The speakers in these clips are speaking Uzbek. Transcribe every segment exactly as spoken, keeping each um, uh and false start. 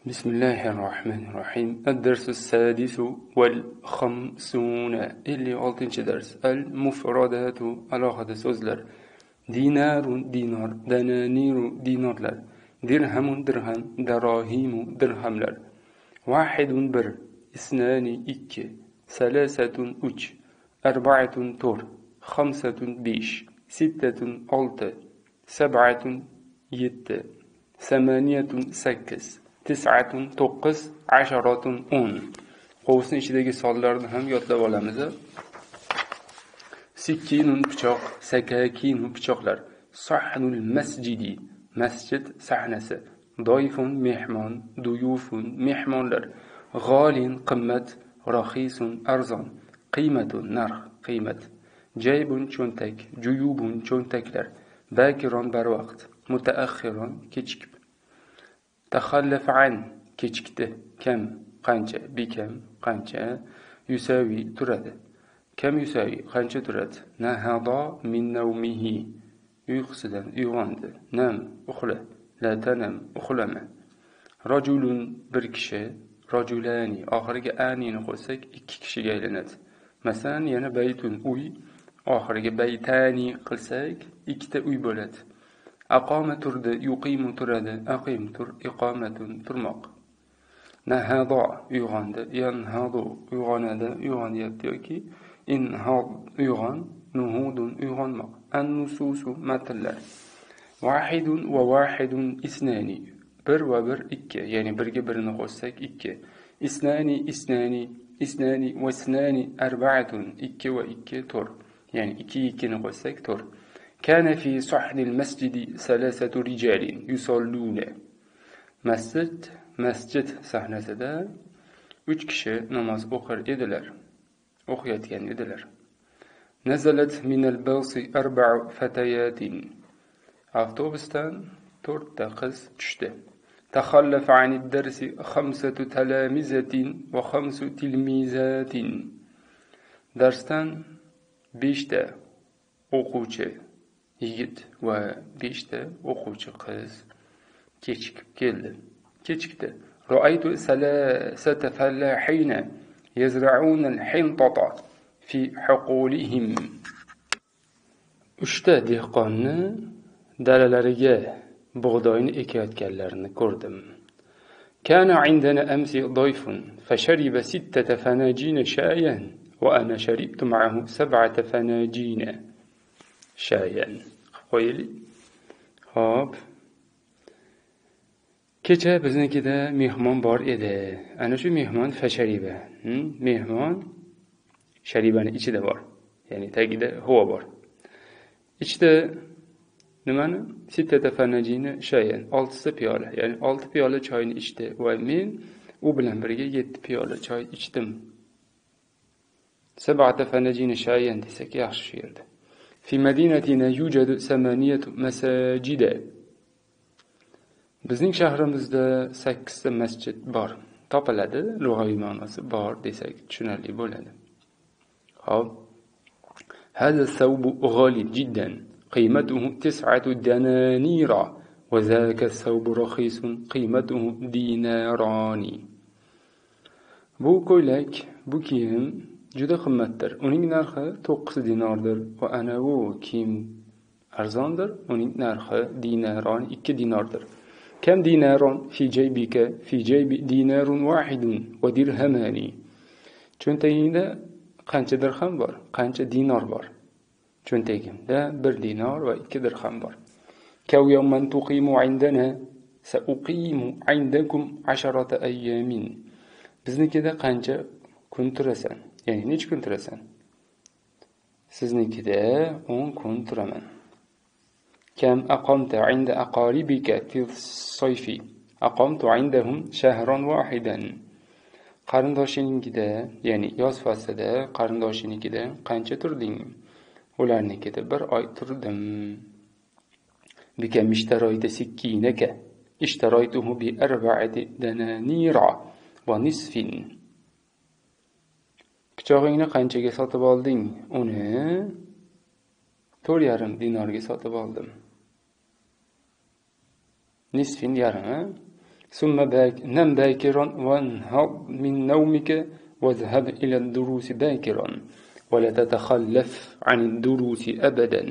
بسم الله الرحمن الرحيم. الدرس السادس والخمسون اللي altınchi ders. المفردات alohida so'zlar. Dinarun dinar, dananiru dinarlar, dirhamun dirham, darahimu dirhamlar. Vahidun bir, isnani ikki, salasatun uch, arba'atun to'rt, khamsatun besh, sittatun olti, sab'atun yetti, samaniyatun sakkiz, tis'atun to'qqiz, asharatun o'n. Qovusning ichidagi sonlarni ham yodlab olamiz. Sikkinun pichoq, sakakinu pichoqlar, sahnul masjidi masjid sahnasi, doifun mehmon, duyufun mehmonlar, g'olin qimmat, rahisun arzon, qiymatun narx qiymat, jaybun cho'ntak, juyubun cho'ntaklar, bakiron barvaqt, mutaakhiron kechikib, takhallaf an kechikdi, kam qancha, bikam qancha, yusavi turadi, kam yusavi qancha turadi, nahada min nawmihi uyqusidan uyg'ondi, nam uxla, la tanam uxlama, rajulun bir kishi, rajulani oxiriga anini qo'ysak ikki kishiga aylanadi. Masalan, yana baytun uy, oxiriga baytani qilsak ikkita uy bo'ladi. Aqoma turdi, yuqimu turadi, aqim tur, iqomatun turmoq. Nahada uyg'ondi, yanhadu uyg'onadi, uyg'onyapti yoki inhad uyg'on, nuhudun uyg'onmoq. An-nususu matnlar. Vahidun va vahidun isnani bir va bir ikki, ya'ni birga birini qo'shsak ikki. Isnani isnani isnani va isnani arba'atun ikki va ikki to'rt, ya'ni ikki ikkini qo'shsak to'rt. Kana fi sahnil masjidi salasatu rijalin yusalluna. Masjid masjid sahnasida uch kishi namoz o'qir edilar, o'qiyotgan edilar. Nazalat min al-basi arba'u fatayatin. Avtobusdan to'rtta qiz tushdi. Takhallafa an ad-darsi khamsatu talamizatin va khamsu tilmizatin. Darsdan beshta o'quvchi yigit va beshta o'quvchi qiz kechikib keldi. Kechikdi. Ra'aytu salasata falahina yazra'una al-hintata fi huqulihim. Uchta dehqonni dalalariga bug'doyni ekayotganlarini ko'rdim. Kana indana amsi dayfun fashariba sittata fanajina shayan va ana sharibtu ma'ahu sab'ata fanajina shayan. Qo'yili. Xo'p. Kecha biznikida mehmon bor edi. Ana shu mehmon fashariba. Hmm? Mehmon sharibani ichida bor. Ya'ni tagida havo bor. Ichida nimani? Sittata fanajina shayan, oltita piyola, ya'ni olti piyola choyni ichdi va men u bilan birga yetti piyola choy ichdim. Sab'ata fanajina shayan desak yaxshi shu yerda. Fi madinatina yujadu samaniyatu masajida. Bizning shahrimizda sakkizta masjid bor. Topiladi, lug'aviy ma'nosi bor desak tushunarli bo'ladi. Xo'p. Hada thawbu ghalib jiddan. قيمته تسعة دنانير وذاك الثوب رخيص قيمته ديناران. Bu ko'ylak, bu kiyim juda qimmatdir. Uning narxi to'qqiz dinardir va ana bu kiyim arzondir. Uning narxi dinaron ikki dinardir. Kam dinaron fi jaybika fi jaybi dinarun wahidun va dirhamani. Cho'ntagingda qancha dirham bor? Qancha dinar bor? Cho'ntagimda bir dinar va ikki dirham bor. Kaw yawman tuqimu indana sauqimu indakum asharata ayyamin. Biznikida qancha kun turasan? Ya'ni necha kun turasan? Siznikida o'n kun turaman. Kam aqamta inda aqaribika fi sayfi? Aqamtu indahum shahran wahidan. Qarindoshiningida, ya'ni yoz faslida qarindoshiningida qancha turding? Ularnikida bir oy turdim. Bikam ishtaroyta sikkinaka ishtaroytuhu bi arba'ati dananira va nisfin. Pichog'ingni qanchaga sotib olding? Uni to'rt yarim dinarga sotib oldim. Nisfin yarmi. ثم باك نم باكرا وانهض من نومك واذهب إلى الدروس باكرا ولا تتخلف عن الدروس أبدا.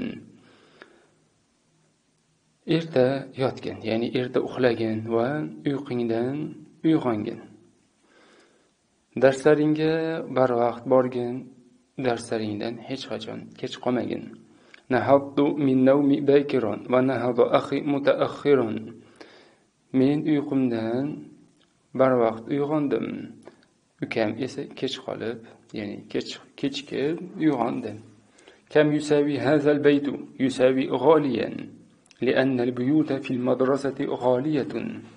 Erta yotgin, ya'ni erta uxlagin va uyqungdan uyg'ongin. Darslaringga barvaqt borgin, darslaringdan hech qachon kech qolmagin. Nahaddu min nawmi bakiran va nahadu akhi mutaakhiran. Men uyqumdan barvaqt uyg'ondim. Ukam esa kech qolib, ya'ni kech kechki uyg'ondi. Kam yusawi hazal baytu yusawi ghaliyan لأن البيوت في المدرسة غالية.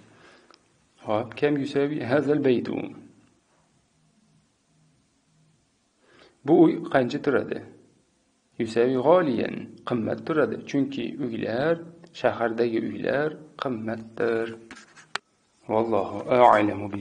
كم يساوي هذا البيت؟ Bu uy qancha turadi? Yusavi g'oliyan, qimmat turadi. Chunki uylar, shahardagi uylar qimmatdir. Vallohu a'lamu.